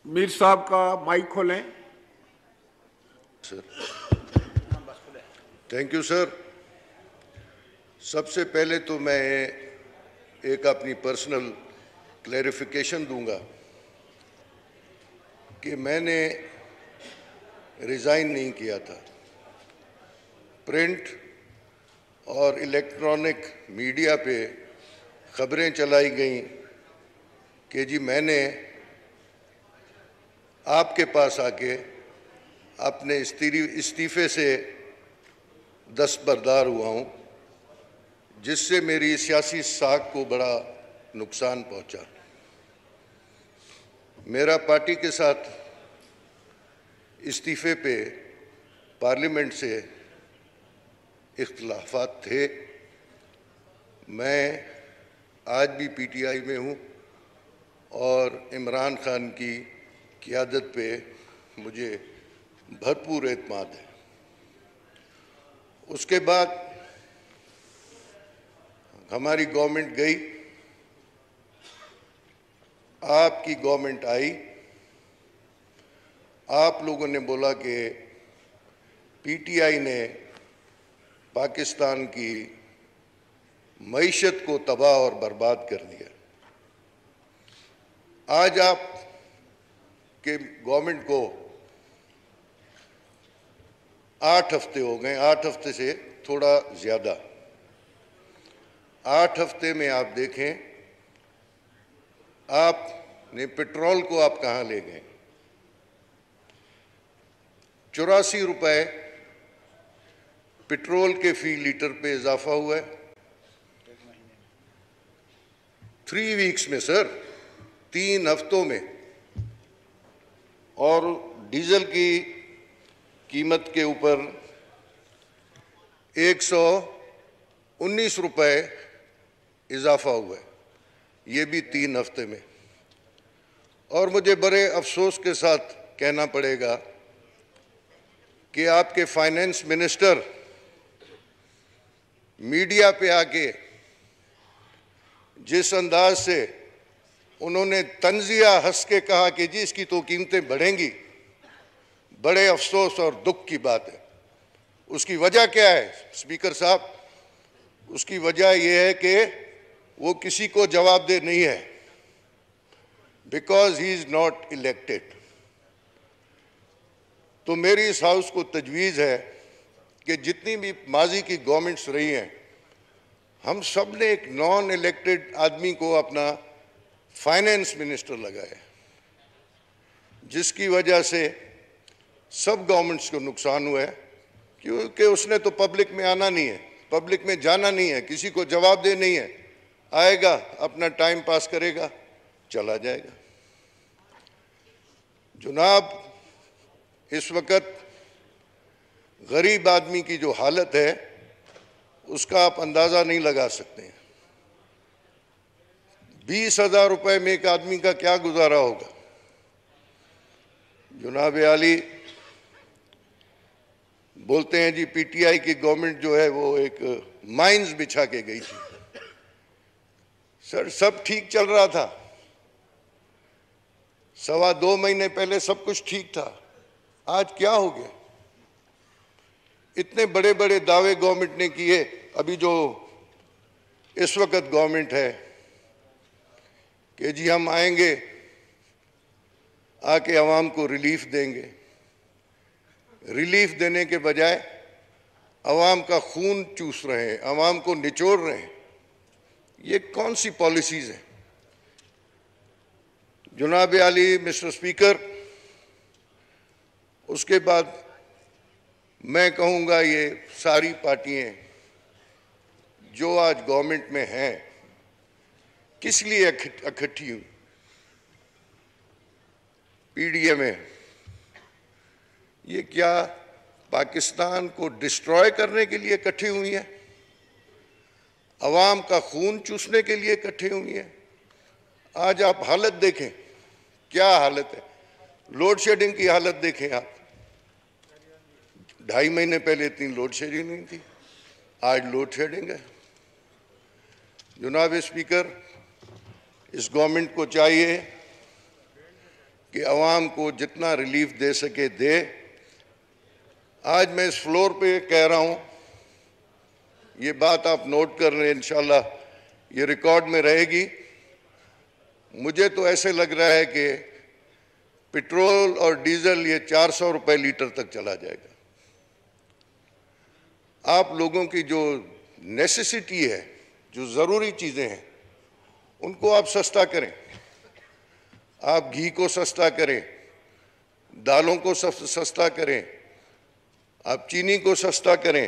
मीर साहब का माइक खोलें। Sir, thank you sir. सबसे पहले तो मैं एक अपनी पर्सनल क्लैरिफिकेशन दूंगा कि मैंने रिज़ाइन नहीं किया था। प्रिंट और इलेक्ट्रॉनिक मीडिया पे खबरें चलाई गईं कि जी मैंने आपके पास आके अपने इस्तीफे से दस्तबरदार हुआ हूं, जिससे मेरी सियासी साख को बड़ा नुकसान पहुंचा। मेरा पार्टी के साथ इस्तीफे पे पार्लियामेंट से इख्तिलाफात थे। मैं आज भी पीटीआई में हूं और इमरान खान की क़ियादत पे मुझे भरपूर एतमाद है। उसके बाद हमारी गवर्नमेंट गई, आपकी गवर्नमेंट आई। आप लोगों ने बोला कि पीटीआई ने पाकिस्तान की मईशत को तबाह और बर्बाद कर दिया। आज आप के गवर्नमेंट को 8 हफ्ते हो गए, 8 हफ्ते से थोड़ा ज़्यादा। 8 हफ्ते में आप देखें, आपने पेट्रोल को आप कहाँ ले गए। 84 रुपए पेट्रोल के फी लीटर पे इजाफा हुआ है 3 वीक्स में सर, 3 हफ्तों में। और डीजल की कीमत के ऊपर 119 रुपए इजाफा हुआ है, ये भी 3 हफ्ते में। और मुझे बड़े अफसोस के साथ कहना पड़ेगा कि आपके फाइनेंस मिनिस्टर मीडिया पे आके जिस अंदाज से उन्होंने तंजिया हंस के कहा कि जी इसकी तो कीमतें बढ़ेंगी, बड़े अफसोस और दुख की बात है। उसकी वजह क्या है स्पीकर साहब? उसकी वजह यह है कि वो किसी को जवाबदेह नहीं है, because he is not elected. तो मेरी इस हाउस को तजवीज़ है कि जितनी भी माजी की गवर्नमेंट्स रही हैं, हम सब ने एक नॉन इलेक्टेड आदमी को अपना फाइनेंस मिनिस्टर लगाया, जिसकी वजह से सब गवर्नमेंट्स को नुकसान हुआ है, क्योंकि उसने तो पब्लिक में आना नहीं है, पब्लिक में जाना नहीं है, किसी को जवाबदेह नहीं है। आएगा, अपना टाइम पास करेगा, चला जाएगा। जनाब, इस वक्त गरीब आदमी की जो हालत है उसका आप अंदाज़ा नहीं लगा सकते हैं। 20,000 रुपए में एक आदमी का क्या गुजारा होगा। जनाब आली बोलते हैं जी पीटीआई की गवर्नमेंट जो है वो एक माइंस बिछा के गई थी। सर, सब ठीक चल रहा था, 2.25 महीने पहले सब कुछ ठीक था। आज क्या हो गया? इतने बड़े बड़े दावे गवर्नमेंट ने किए। अभी जो इस वक्त गवर्नमेंट है कि जी हम आएंगे, आके आवाम को रिलीफ देंगे। रिलीफ देने के बजाय आवाम का खून चूस रहे हैं, आवाम को निचोड़ रहे हैं। ये कौन सी पॉलिसीज हैं? जनाब आली मिस्टर स्पीकर, उसके बाद मैं कहूँगा ये सारी पार्टियां जो आज गवर्नमेंट में हैं किस लिए इकट्ठी हुई? पीडीए में ये क्या पाकिस्तान को डिस्ट्रॉय करने के लिए इकट्ठी हुई है? अवाम का खून चूसने के लिए इकट्ठी हुई है? आज आप हालत देखें, क्या हालत है। लोड शेडिंग की हालत देखें आप। 2.5 महीने पहले इतनी लोड शेडिंग नहीं थी, आज लोड शेडिंग है। जनाब स्पीकर, इस गवर्नमेंट को चाहिए कि आवाम को जितना रिलीफ दे सके दे। आज मैं इस फ्लोर पे कह रहा हूं, ये बात आप नोट कर लें, इंशाल्लाह ये रिकॉर्ड में रहेगी। मुझे तो ऐसे लग रहा है कि पेट्रोल और डीजल ये 400 रुपए लीटर तक चला जाएगा। आप लोगों की जो नेसेसिटी है, जो ज़रूरी चीज़ें हैं, उनको आप सस्ता करें। आप घी को सस्ता करें, दालों को सस्ता करें, आप चीनी को सस्ता करें,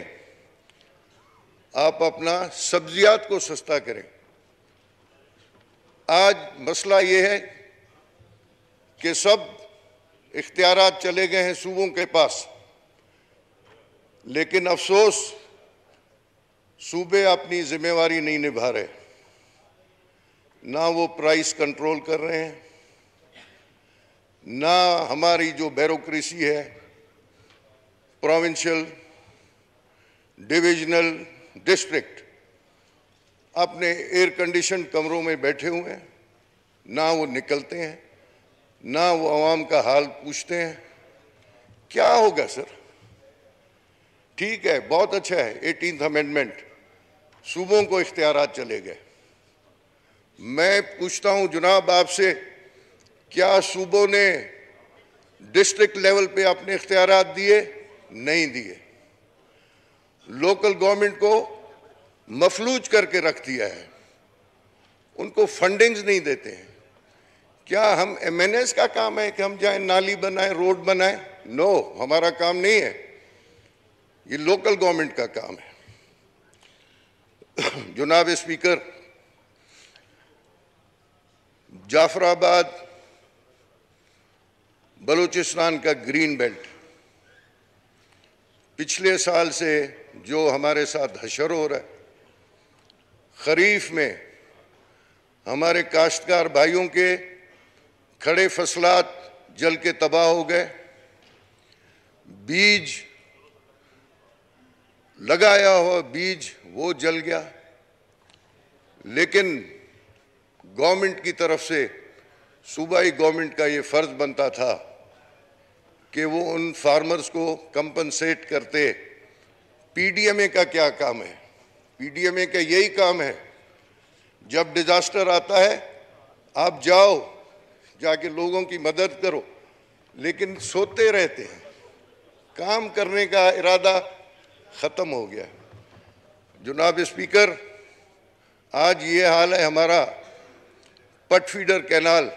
आप अपना सब्जियात को सस्ता करें। आज मसला ये है कि सब इख्तियारात चले गए हैं सूबों के पास, लेकिन अफसोस सूबे अपनी जिम्मेवारी नहीं निभा रहे। ना वो प्राइस कंट्रोल कर रहे हैं, ना हमारी जो ब्यूरोक्रेसी है, प्रोविंशियल, डिविजनल, डिस्ट्रिक्ट, अपने एयर कंडीशन कमरों में बैठे हुए हैं, ना वो निकलते हैं, ना वो आवाम का हाल पूछते हैं। क्या होगा सर? ठीक है, बहुत अच्छा है 18th अमेंडमेंट, सूबों को इख्तियारात चले गए। मैं पूछता हूं जनाब आपसे, क्या सूबों ने डिस्ट्रिक्ट लेवल पे अपने इख्तियारात दिए? नहीं दिए। लोकल गवर्नमेंट को मफलूज करके रख दिया है, उनको फंडिंग्स नहीं देते हैं। क्या हम एमएनएस का काम है कि हम जाएं नाली बनाएं, रोड बनाएं? नो, हमारा काम नहीं है, ये लोकल गवर्नमेंट का काम है। जनाब स्पीकर, जाफराबाद बलूचिस्तान का ग्रीन बेल्ट, पिछले साल से जो हमारे साथ हशर हो रहा है, खरीफ में हमारे काश्तकार भाइयों के खड़े फसलात जल के तबाह हो गए, बीज लगाया हुआ बीज वो जल गया। लेकिन गवर्नमेंट की तरफ से, सूबाई गवर्नमेंट का ये फर्ज बनता था कि वो उन फार्मर्स को कंपनसेट करते। पीडीएमए का क्या काम है? पीडीएमए का यही काम है, जब डिजास्टर आता है आप जाओ, जाके लोगों की मदद करो, लेकिन सोते रहते हैं, काम करने का इरादा खत्म हो गया। जनाब स्पीकर, आज ये हाल है हमारा पट फीडर कैनाल,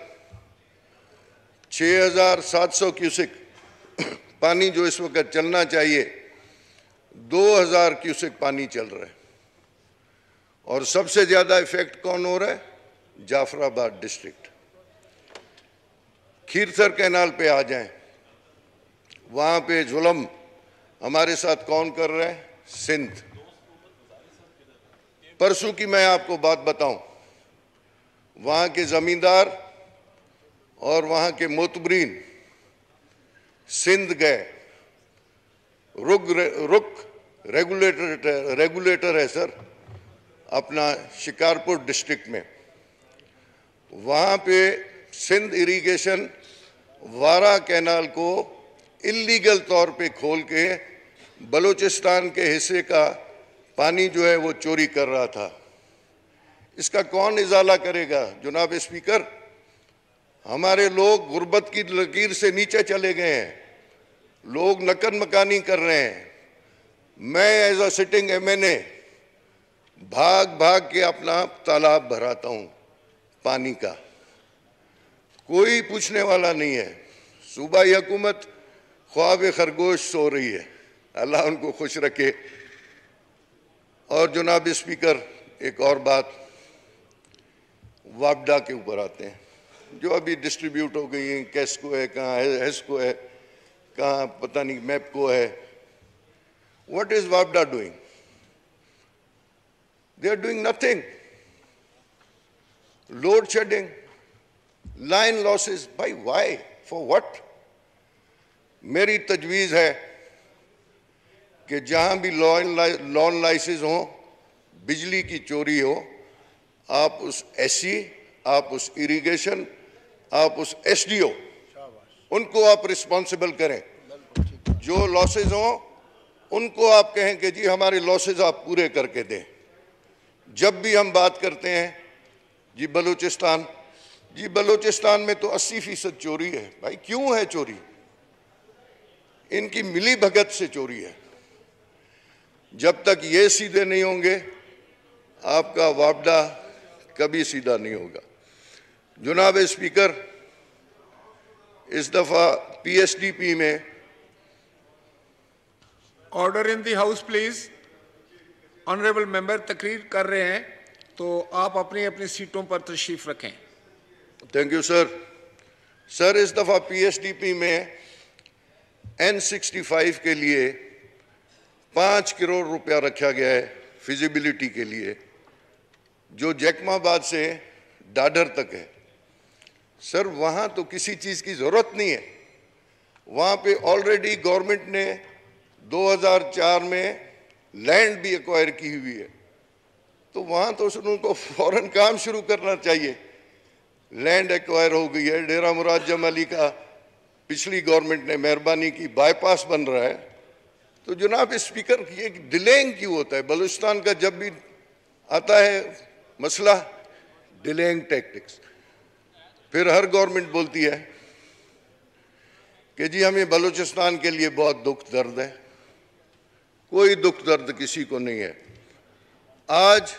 6700 क्यूसेक पानी जो इस वक्त चलना चाहिए, 2000 क्यूसेक पानी चल रहा है। और सबसे ज्यादा इफेक्ट कौन हो रहा है? जाफराबाद डिस्ट्रिक्ट। खीरसर कैनाल पे आ जाएं, वहां पे जुल्म हमारे साथ कौन कर रहा है? सिंध। परसों की मैं आपको बात बताऊं, वहां के जमींदार और वहां के मोतबरीन सिंध गए, रुक रेगुलेटर है सर अपना शिकारपुर डिस्ट्रिक्ट में, वहां पे सिंध इरिगेशन वारा कैनाल को इल्लीगल तौर पे खोल के बलूचिस्तान के हिस्से का पानी जो है वो चोरी कर रहा था। इसका कौन इजाला करेगा? जनाब स्पीकर, हमारे लोग गुर्बत की लकीर से नीचे चले गए हैं, लोग नकद मकानी कर रहे हैं। मैं एज अ सिटिंग एमएनए भाग भाग के अपना तालाब भराता हूं पानी का, कोई पूछने वाला नहीं है। सूबाई हुकूमत ख्वाब खरगोश सो रही है, अल्लाह उनको खुश रखे। और जनाब स्पीकर, एक और बात, वापडा के ऊपर आते हैं, जो अभी डिस्ट्रीब्यूट हो गई हैं, कैस्को है, कहाँ हेस्को है, कहाँ पता नहीं मैपको है। व्हाट इज वापडा doing? They are doing nothing. Load shedding, line losses, भाई वाई, फॉर व्हाट? मेरी तजवीज़ है कि जहां भी लॉन लाइसेंस हो, बिजली की चोरी हो, आप उस एससी, आप उस इरिगेशन, आप उस एसडीओ उनको आप रिस्पॉन्सिबल करें। जो लॉसेज हों उनको आप कहें कि जी हमारे लॉसेज आप पूरे करके दें। जब भी हम बात करते हैं जी बलूचिस्तान में तो 80% चोरी है। भाई क्यों है चोरी? इनकी मिली भगत से चोरी है। जब तक ये सीधे नहीं होंगे आपका वापडा कभी सीधा नहीं होगा। जनाब स्पीकर, इस दफा पीएसडीपी में order in the house please. Honourable member तकरीर कर रहे हैं तो आप अपनी अपनी सीटों पर तशरीफ रखें। Thank you sir. सर, इस दफा पीएसडीपी में N65 के लिए 5 करोड़ रुपया रखा गया है फिजिबिलिटी के लिए, जो जैकमाबाद से डाडर तक है। सर, वहाँ तो किसी चीज़ की ज़रूरत नहीं है। वहाँ पे ऑलरेडी गवर्नमेंट ने 2004 में लैंड भी एक्वायर की हुई है, तो वहाँ तो उनको फौरन काम शुरू करना चाहिए। लैंड एक्वायर हो गई है। डेरा मुराद अली का पिछली गवर्नमेंट ने मेहरबानी की बाईपास बन रहा है। तो जनाब स्पीकर, ये डिलेइंग क्यों होता है? बलूचिस्तान का जब भी आता है मसला, डिलेइंग टैक्टिक्स। फिर हर गवर्नमेंट बोलती है कि जी हमें बलूचिस्तान के लिए बहुत दुख दर्द है। कोई दुख दर्द किसी को नहीं है। आज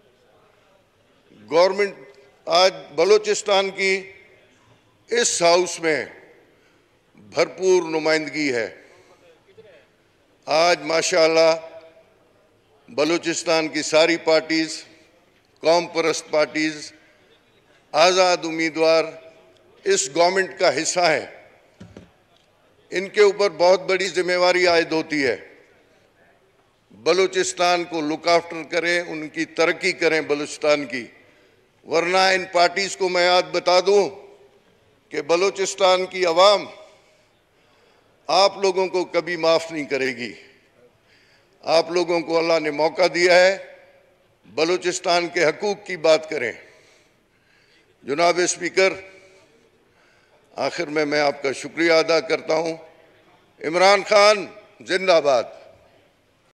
बलूचिस्तान की इस हाउस में भरपूर नुमाइंदगी है। आज माशाअल्लाह बलूचिस्तान की सारी पार्टीज, कौम परस्त पार्टीज, आज़ाद उम्मीदवार इस गवर्नमेंट का हिस्सा है। इनके ऊपर बहुत बड़ी जिम्मेवारी आयद होती है। बलूचिस्तान को लुक आफ्टर करें, उनकी तरक्की करें बलूचिस्तान की। वरना इन पार्टीज को मैं आज बता दूं कि बलूचिस्तान की आवाम आप लोगों को कभी माफ़ नहीं करेगी। आप लोगों को अल्लाह ने मौका दिया है, बलूचिस्तान के हकूक़ की बात करें। जनाब स्पीकर, आखिर में मैं आपका शुक्रिया अदा करता हूं। इमरान खान जिंदाबाद।